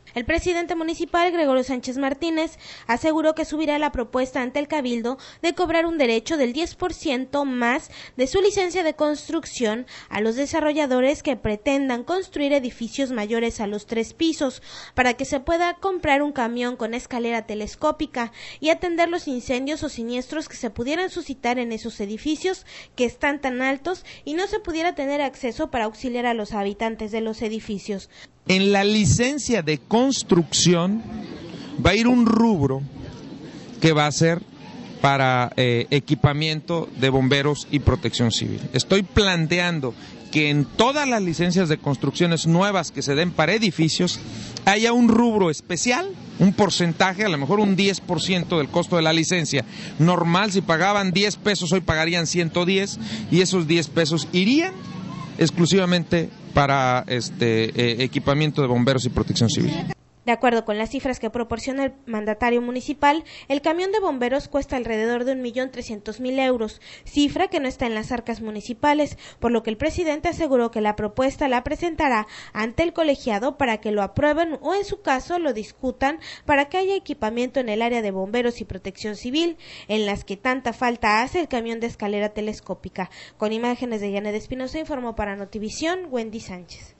El presidente municipal, Gregorio Sánchez Martínez, aseguró que subirá la propuesta ante el Cabildo de cobrar un derecho del 10% más de su licencia de construcción a los desarrolladores que pretendan construir edificios mayores a los 3 pisos, para que se pueda comprar un camión con escalera telescópica y atender los incendios o siniestros que se pudieran suscitar en esos edificios que están tan altos y no se pudiera tener acceso para auxiliar a los habitantes de los edificios. En la licencia de construcción va a ir un rubro que va a ser para equipamiento de bomberos y protección civil. Estoy planteando que en todas las licencias de construcciones nuevas que se den para edificios haya un rubro especial, un porcentaje, a lo mejor un 10% del costo de la licencia. Normal, si pagaban 10 pesos, hoy pagarían 110 y esos 10 pesos irían exclusivamente para equipamiento de bomberos y protección civil. De acuerdo con las cifras que proporciona el mandatario municipal, el camión de bomberos cuesta alrededor de 1.300.000 euros, cifra que no está en las arcas municipales, por lo que el presidente aseguró que la propuesta la presentará ante el colegiado para que lo aprueben o en su caso lo discutan para que haya equipamiento en el área de bomberos y protección civil, en las que tanta falta hace el camión de escalera telescópica. Con imágenes de Janet Espinosa informó para Notivisión, Wendy Sánchez.